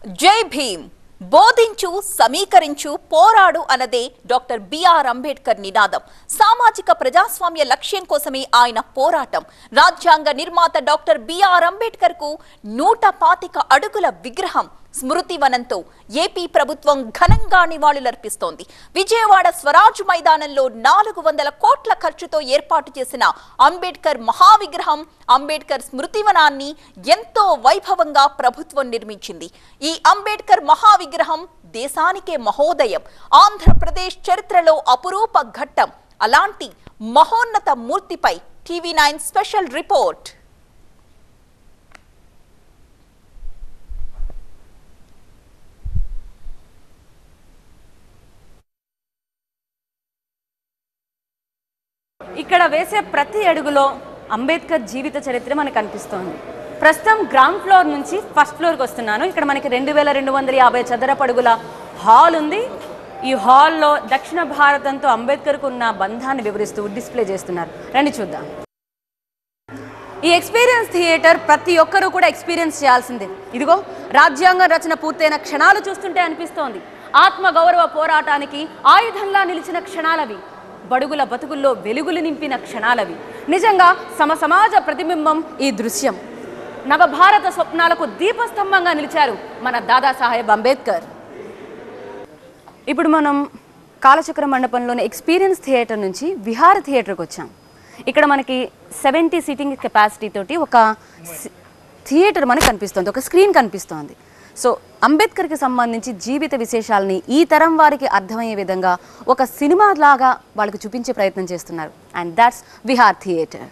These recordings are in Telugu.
జై భీమ్ బోధించు సమీకరించు పోరాడు అన్నదే డాక్టర్ బిఆర్ అంబేద్కర్ నినాదం. సామాజిక ప్రజాస్వామ్య లక్ష్యం కోసమే ఆయన పోరాటం. రాజ్యాంగ నిర్మాత డాక్టర్ బిఆర్ అంబేద్కర్ కు 125 అడుగుల విగ్రహం స్మృతివనంతో ఏపీ ప్రభుత్వం ఘనంగా నివాళులర్పిస్తోంది. విజయవాడ స్వరాజ్ మైదానంలో 400 కోట్ల ఖర్చుతో ఏర్పాటు చేసిన అంబేద్కర్ మహావిగ్రహం, అంబేద్కర్ స్మృతివనాన్ని ఎంతో వైభవంగా ప్రభుత్వం నిర్మించింది. ఈ అంబేద్కర్ మహావిగ్రహం దేశానికే మహోదయం, ఆంధ్రప్రదేశ్ చరిత్రలో అపురూప ఘట్టం. అలాంటి మహోన్నత మూర్తిపై టీవీ9 స్పెషల్ రిపోర్ట్. ఇక్కడ వేసే ప్రతి అడుగులో అంబేద్కర్ జీవిత చరిత్ర మనకు కనిపిస్తోంది. ప్రస్తుతం గ్రౌండ్ ఫ్లోర్ నుంచి ఫస్ట్ ఫ్లోర్కి వస్తున్నాను. ఇక్కడ మనకి 2250 చదరపు అడుగుల హాల్ ఉంది. ఈ హాల్లో దక్షిణ భారతంతో అంబేద్కర్కు ఉన్న బంధాన్ని వివరిస్తూ డిస్ప్లే చేస్తున్నారు. రండి చూద్దాం. ఈ ఎక్స్పీరియన్స్ థియేటర్ ప్రతి ఒక్కరూ కూడా ఎక్స్పీరియన్స్ చేయాల్సిందే. ఇదిగో రాజ్యాంగ రచన పూర్తయిన క్షణాలు చూస్తుంటే అనిపిస్తోంది. ఆత్మగౌరవ పోరాటానికి ఆయుధంలా నిలిచిన క్షణాలవి, బడుగుల బతుకుల్లో వెలుగులు నింపిన క్షణాలవి. నిజంగా సమాజ ప్రతిబింబం ఈ దృశ్యం. నవభారత స్వప్నాలకు దీపస్తంభంగా నిలిచారు మన దాదాసాహెబ్ అంబేద్కర్. ఇప్పుడు మనం కాలచక్ర మండపంలోని ఎక్స్పీరియన్స్ థియేటర్ నుంచి విహార థియేటర్కి వచ్చాం. ఇక్కడ మనకి 70 సీటింగ్ కెపాసిటీ తోటి ఒక థియేటర్ మనకు కనిపిస్తుంది, ఒక స్క్రీన్ కనిపిస్తోంది. సో అంబేద్కర్కి సంబంధించి జీవిత విశేషాలని ఈ తరం వారికి అర్థమయ్యే విధంగా ఒక సినిమా లాగా వాళ్ళకి చూపించే ప్రయత్నం చేస్తున్నారు. And that's Vihar theatre.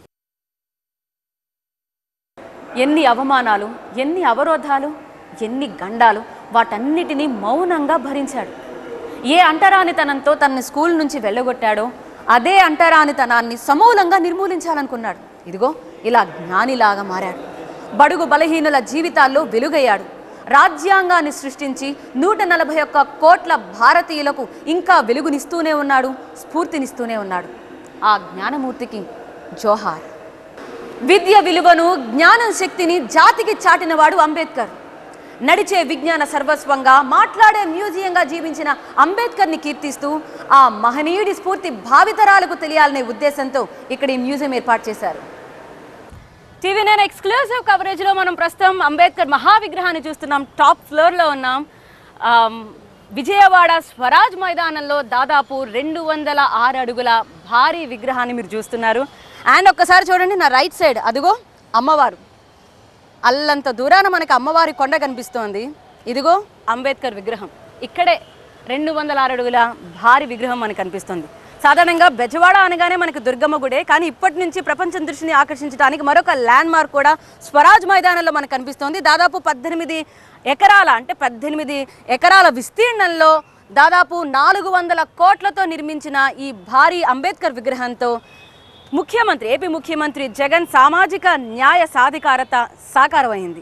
ఎన్ని అవమానాలు, ఎన్ని అవరోధాలు, ఎన్ని గండాలు, వాటన్నిటినీ మౌనంగా భరించాడు. ఏ అంటరానితనంతో తనని స్కూల్ నుంచి వెళ్ళగొట్టాడో అదే అంటరానితనాన్ని సమూలంగా నిర్మూలించాలనుకున్నాడు. ఇదిగో ఇలా జ్ఞానిలాగా మారాడు. బడుగు బలహీనుల జీవితాల్లో వెలుగయ్యాడు. రాజ్యాంగాన్ని సృష్టించి 141 కోట్ల భారతీయులకు ఇంకా వెలుగునిస్తూనే ఉన్నాడు, స్ఫూర్తినిస్తూనే ఉన్నాడు. ఆ జ్ఞానమూర్తికి జోహార్. విద్య విలువను, జ్ఞానం శక్తిని జాతికి చాటినవాడు అంబేద్కర్. నడిచే విజ్ఞాన సర్వస్వంగా, మాట్లాడే మ్యూజియంగా జీవించిన అంబేద్కర్ని కీర్తిస్తూ ఆ మహనీయుడి స్ఫూర్తి భావితరాలకు తెలియాలనే ఉద్దేశంతో ఇక్కడ ఈ మ్యూజియం ఏర్పాటు చేశారు. టీవీ9 ఎక్స్క్లూజివ్ కవరేజ్లో మనం ప్రస్తుతం అంబేద్కర్ మహావిగ్రహాన్ని చూస్తున్నాం. టాప్ ఫ్లోర్లో ఉన్నాం. విజయవాడ స్వరాజ్ మైదానంలో దాదాపు 206 అడుగుల భారీ విగ్రహాన్ని మీరు చూస్తున్నారు. అండ్ ఒక్కసారి చూడండి, నా రైట్ సైడ్ అదిగో అమ్మవారు. అల్లంత దూరాన మనకి అమ్మవారి కొండ కనిపిస్తోంది. ఇదిగో అంబేద్కర్ విగ్రహం. ఇక్కడే 206 అడుగుల భారీ విగ్రహం మనకు కనిపిస్తుంది. సాధారణంగా బెజవాడ అనగానే మనకు దుర్గమ్మ గుడే, కానీ ఇప్పటి నుంచి ప్రపంచం దృష్టిని ఆకర్షించడానికి మరొక ల్యాండ్ మార్క్ కూడా స్వరాజ్ మైదానంలో మనకు కనిపిస్తోంది. దాదాపు 18 ఎకరాల అంటే 18 ఎకరాల విస్తీర్ణంలో దాదాపు 400 కోట్లతో నిర్మించిన ఈ భారీ అంబేద్కర్ విగ్రహంతో ఏపీ ముఖ్యమంత్రి జగన్ సామాజిక న్యాయ సాధికారత సాకారమైంది.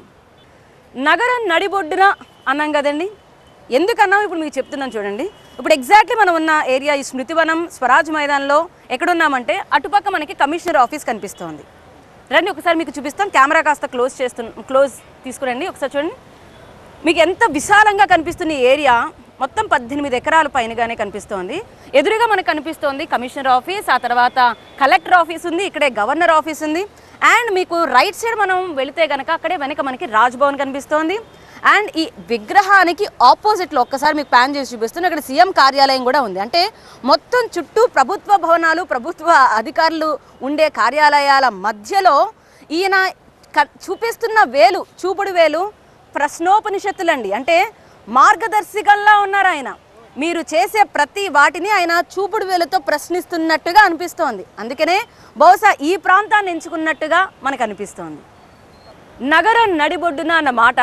నగరం నడిబొడ్డున అన్నాం కదండి. ఎందుకన్నాం ఇప్పుడు మీకు చెప్తున్నాను చూడండి. ఇప్పుడు ఎగ్జాక్ట్లీ మనం ఉన్న ఏరియా ఈ స్మృతివనం స్వరాజ్ మైదానంలో ఎక్కడున్నామంటే అటుపక్క మనకి కమిషనర్ ఆఫీస్ కనిపిస్తోంది. రండి ఒకసారి మీకు చూపిస్తాం. కెమెరా కాస్త క్లోజ్ తీసుకురండి. ఒకసారి చూడండి, మీకు ఎంత విశాలంగా కనిపిస్తున్న ఏరియా. మొత్తం 18 ఎకరాల పైనగానే కనిపిస్తోంది. ఎదురుగా మనకు కనిపిస్తోంది కమిషనర్ ఆఫీస్, ఆ తర్వాత కలెక్టర్ ఆఫీస్ ఉంది, ఇక్కడే గవర్నర్ ఆఫీస్ ఉంది. అండ్ మీకు రైట్ సైడ్ మనం వెళితే కనుక అక్కడే వెనక మనకి రాజ్భవన్ కనిపిస్తోంది. అండ్ ఈ విగ్రహానికి ఆపోజిట్లో ఒక్కసారి మీకు ప్యాన్ చేసి చూపిస్తున్నా, అక్కడ సీఎం కార్యాలయం కూడా ఉంది. అంటే మొత్తం చుట్టూ ప్రభుత్వ భవనాలు, ప్రభుత్వ అధికారులు ఉండే కార్యాలయాల మధ్యలో ఈయన చూపిస్తున్న చూపుడు వేలు ప్రశ్నోపనిషత్తులండి. అంటే మార్గదర్శకంలా ఉన్నారు ఆయన. మీరు చేసే ప్రతి వాటిని ఆయన చూపుడు వేలుతో ప్రశ్నిస్తున్నట్టుగా అనిపిస్తోంది. అందుకనే బహుశా ఈ ప్రాంతాన్ని ఎంచుకున్నట్టుగా మనకు అనిపిస్తోంది. నగరం నడిబొడ్డున అన్న మాట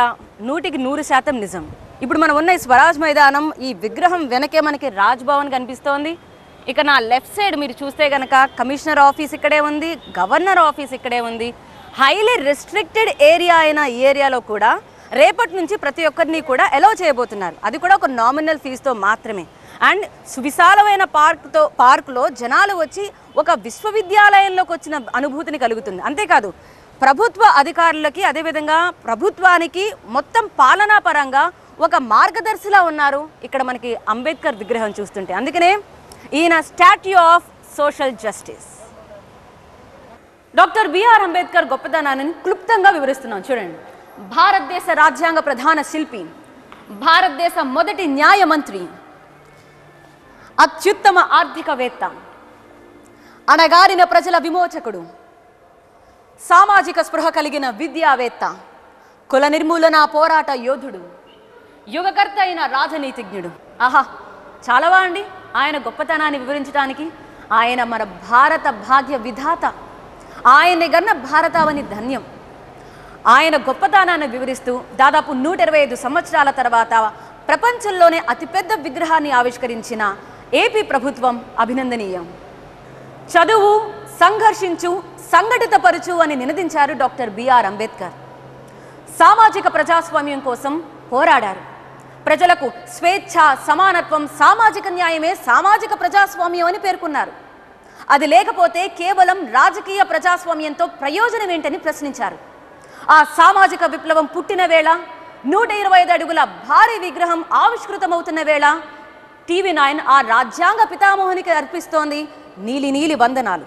100% నిజం. ఇప్పుడు మనం ఉన్న ఈ స్వరాజ్ మైదానం, ఈ విగ్రహం వెనకే మనకి రాజ్భవన్ కనిపిస్తోంది. ఇక నా లెఫ్ట్ సైడ్ మీరు చూస్తే కనుక కమిషనర్ ఆఫీస్ ఇక్కడే ఉంది, గవర్నర్ ఆఫీస్ ఇక్కడే ఉంది. హైలీ రెస్ట్రిక్టెడ్ ఏరియా అయిన ఈ ఏరియాలో కూడా రేపటి నుంచి ప్రతి ఒక్కరిని కూడా అలౌ చేయబోతున్నారు. అది కూడా ఒక నామినల్ ఫీజుతో మాత్రమే. అండ్ విశాలమైన పార్కులో జనాలు వచ్చి ఒక విశ్వవిద్యాలయంలోకి వచ్చిన అనుభూతిని కలుగుతుంది. అంతేకాదు ప్రభుత్వ అధికారులకి అదేవిధంగా ప్రభుత్వానికి మొత్తం పాలనా పరంగా ఒక మార్గదర్శిలా ఉన్నారు ఇక్కడ మనకి అంబేద్కర్ విగ్రహం చూస్తుంటే. అందుకనే ఈయన statue of social justice. Doctor B R Ambedkar గొప్పతనాన్ని క్లుప్తంగా వివరిస్తున్నాం చూడండి. భారతదేశ రాజ్యాంగ ప్రధాన శిల్పి, భారతదేశ మొదటి న్యాయమంత్రి, అత్యుత్తమ ఆర్థికవేత్త, అణగారిన ప్రజల విమోచకుడు, సామాజిక స్పృహ కలిగిన విద్యావేత్త, కుల నిర్మూలన పోరాట యోధుడు, యుగకర్త అయిన రాజనీతిజ్ఞుడు. ఆహా, చాలావా అండి ఆయన గొప్పతనాన్ని వివరించడానికి? ఆయన మన భారత భాగ్య విధాత, ఆయన్ని గన్న భారతావని ధన్యం. ఆయన గొప్పతనాన్ని వివరిస్తూ దాదాపు 125 సంవత్సరాల తర్వాత ప్రపంచంలోనే అతిపెద్ద విగ్రహాన్ని ఆవిష్కరించిన ఏపీ ప్రభుత్వం అభినందనీయం. చదువు, సంఘర్షించు, సంఘటితపరచు అని నినదించారు డాక్టర్ బిఆర్ అంబేద్కర్. సామాజిక ప్రజాస్వామ్యం కోసం పోరాడారు. ప్రజలకు స్వేచ్ఛ, సమానత్వం, సామాజిక న్యాయమే సామాజిక ప్రజాస్వామ్యం అని పేర్కొన్నారు. అది లేకపోతే కేవలం రాజకీయ ప్రజాస్వామ్యంతో ప్రయోజనం ఏంటని ప్రశ్నించారు. ఆ సామాజిక విప్లవం పుట్టిన వేళ, 125 అడుగుల భారీ విగ్రహం ఆవిష్కృతమవుతున్న వేళ TV9 ఆ రాజ్యాంగ పితామోహనికి అర్పిస్తోంది నీలి నీలి వందనాలు.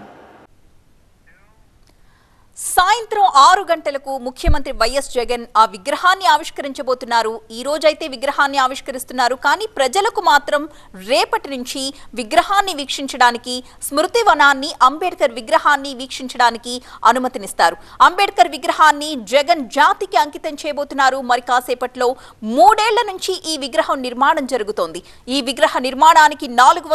సాయంత్రం 6 గంటలకు ముఖ్యమంత్రి వైఎస్ జగన్ ఆ విగ్రహాన్ని ఆవిష్కరించబోతున్నారు. ఈ రోజైతే విగ్రహాన్ని ఆవిష్కరిస్తున్నారు, కానీ ప్రజలకు మాత్రం రేపటి నుంచి విగ్రహాన్ని వీక్షించడానికి, స్మృతి వనాన్ని, అంబేద్కర్ విగ్రహాన్ని వీక్షించడానికి అనుమతినిస్తారు. అంబేద్కర్ విగ్రహాన్ని జగన్ జాతికి అంకితం చేయబోతున్నారు. మరి కాసేపట్లో 3 ఏళ్ల నుంచి ఈ విగ్రహం నిర్మాణం జరుగుతోంది. ఈ విగ్రహ నిర్మాణానికి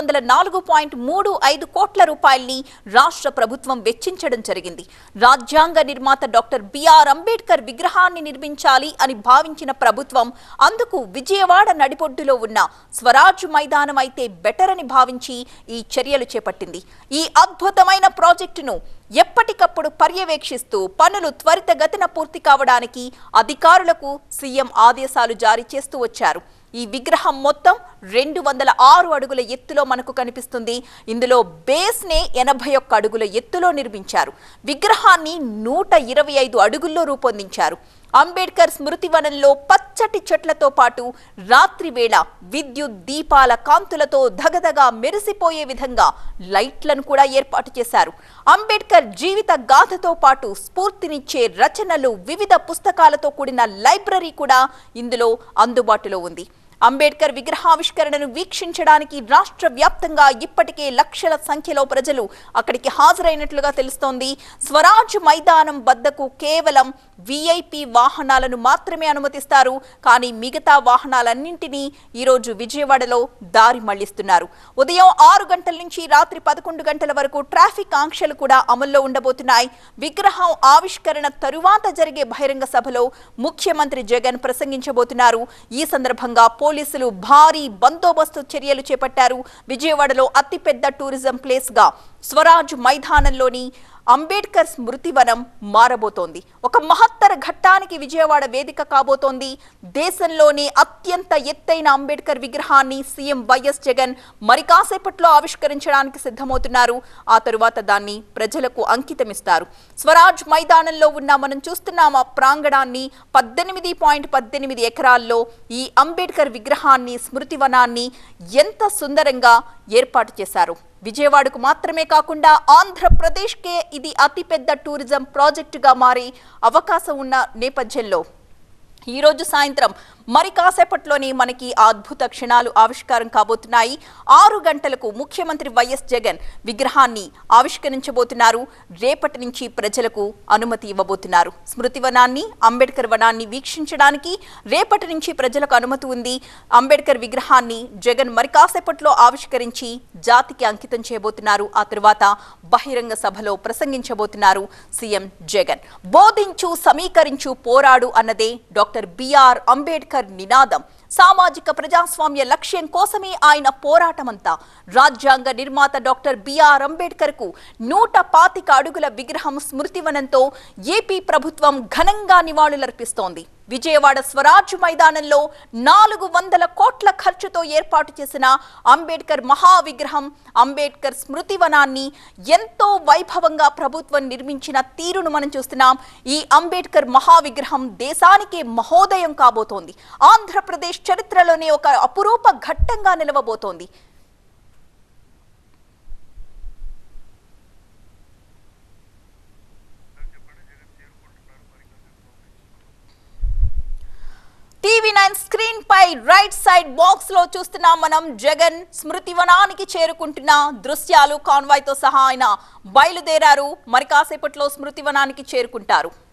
404.35 కోట్ల రూపాయల్ని రాష్ట్ర ప్రభుత్వం వెచ్చించడం జరిగింది. రాజ్యాంగ నిర్మాత డాక్టర్ బిఆర్ అంబేద్కర్ విగ్రహాన్ని నిర్మించాలి అని భావించిన ప్రభుత్వం అందుకు విజయవాడ నడిబొడ్డులో ఉన్న స్వరాజ్ మైదానం అయితే బెటర్ అని భావించి ఈ చర్యలు చేపట్టింది. ఈ అద్భుతమైన ప్రాజెక్టును ఎప్పటికప్పుడు పర్యవేక్షిస్తూ పనులు త్వరితగతిన పూర్తి కావడానికి అధికారులకు సీఎం ఆదేశాలు జారీ చేస్తూ వచ్చారు. ఈ విగ్రహం మొత్తం 206 అడుగుల ఎత్తులో మనకు కనిపిస్తుంది. ఇందులో బేస్ నే 81 అడుగుల ఎత్తులో నిర్మించారు. విగ్రహాన్ని 125 అడుగుల్లో రూపొందించారు. అంబేద్కర్ స్మృతి వనంలో పచ్చటి చెట్లతో పాటు రాత్రి వేళ విద్యుత్ దీపాల కాంతులతో ధగధగా మెరిసిపోయే విధంగా లైట్లను కూడా ఏర్పాటు చేశారు. అంబేద్కర్ జీవిత గాథతో పాటు స్ఫూర్తినిచ్చే రచనలు, వివిధ పుస్తకాలతో కూడిన లైబ్రరీ కూడా ఇందులో అందుబాటులో ఉంది. అంబేద్కర్ విగ్రహావిష్కరణను వీక్షించడానికి రాష్ట్ర వ్యాప్తంగా ఇప్పటికే లక్షల సంఖ్యలో ప్రజలు అక్కడికి హాజరైనట్లుగా తెలుస్తోంది. స్వరాజ్ మైదానం వద్దకు కేవలం VIP వాహనాలను మాత్రమే అనుమతిస్తారు. కానీ మిగతా వాహనాలన్నింటినీ ఈరోజు విజయవాడలో దారి మళ్లిస్తున్నారు. ఉదయం 6 గంటల నుంచి రాత్రి 11 గంటల వరకు ట్రాఫిక్ ఆంక్షలు కూడా అమల్లో ఉండబోతున్నాయి. విగ్రహం ఆవిష్కరణ తరువాత జరిగే బహిరంగ సభలో ముఖ్యమంత్రి జగన్ ప్రసంగించబోతున్నారు. ఈ సందర్భంగా పోలీసులు భారీ బందోబస్తు చర్యలు చేపట్టారు. విజయవాడలో అతిపెద్ద టూరిజం ప్లేస్ గా స్వరాజ్ మైదానంలోని అంబేద్కర్ స్మృతివనం మారబోతోంది. ఒక మహత్తర ఘట్టానికి విజయవాడ వేదిక కాబోతోంది. దేశంలోనే అత్యంత ఎత్తైన అంబేద్కర్ విగ్రహాన్ని సీఎం వైఎస్ జగన్ మరి కాసేపట్లో ఆవిష్కరించడానికి సిద్ధమవుతున్నారు. ఆ తరువాత దాన్ని ప్రజలకు అంకితమిస్తారు. స్వరాజ్ మైదానంలో ఉన్న మనం చూస్తున్నాం ఆ ప్రాంగణాన్ని 18.18 ఎకరాల్లో ఈ అంబేద్కర్ విగ్రహాన్ని, స్మృతివనాన్ని ఎంత సుందరంగా ఏర్పాటు చేశారు. విజయవాడకు మాత్రమే కాకుండా ఆంధ్రప్రదేశ్కే ఇది అతిపెద్ద టూరిజం ప్రాజెక్టుగా మారే అవకాశం ఉన్న నేపథ్యంలో ఈరోజు సాయంత్రం మరి కాసేపట్లోనే మనకి అద్భుత క్షణాలు ఆవిష్కారం కాబోతున్నాయి. 6 గంటలకు ముఖ్యమంత్రి వైఎస్ జగన్ విగ్రహాన్ని ఆవిష్కరించబోతున్నారు. రేపటి నుంచి ప్రజలకు అనుమతి ఇవ్వబోతున్నారు. స్మృతివనాన్ని, అంబేద్కర్ వనాన్ని వీక్షించడానికి రేపటి నుంచి ప్రజలకు అనుమతి ఉంది. అంబేద్కర్ విగ్రహాన్ని జగన్ మరి కాసేపట్లో ఆవిష్కరించి జాతికి అంకితం చేయబోతున్నారు. ఆ తర్వాత బహిరంగ సభలో ప్రసంగించబోతున్నారు సీఎం జగన్. బోధించు, సమీకరించు, పోరాడు అన్నదే డాక్టర్ బిఆర్ అంబేద్కర్ నినాదం. సామాజిక ప్రజాస్వామ్య లక్ష్యం కోసమే ఆయన పోరాటమంతా. రాజ్యాంగ నిర్మాత డాక్టర్ బిఆర్ అంబేద్కర్ కు 125 అడుగుల విగ్రహం స్మృతివనంతో ఏపీ ప్రభుత్వం ఘనంగా నివాళులర్పిస్తోంది. విజయవాడ స్వరాజ్ మైదానంలో 400 కోట్ల ఖర్చుతో ఏర్పాటు చేసిన అంబేద్కర్ మహావిగ్రహం, అంబేద్కర్ స్మృతివనాన్ని ఎంతో వైభవంగా ప్రభుత్వం నిర్మించిన తీరును మనం చూస్తున్నాం. ఈ అంబేద్కర్ మహావిగ్రహం దేశానికే మహోదయం కాబోతోంది. ఆంధ్రప్రదేశ్ చరిత్రలోనే ఒక అపురూప ఘట్టంగా నిలవబోతోంది. టీవీ9 స్క్రీన్ పై రైట్ సైడ్ బాక్స్ లో చూస్తున్నాం మనం. జగన్ స్మృతివనానికి చేరుకుంటున్న దృశ్యాలు. కాన్వాయ్ తో సహా ఆయన బయలుదేరారు. మరి కాసేపట్లో స్మృతివనానికి చేరుకుంటారు.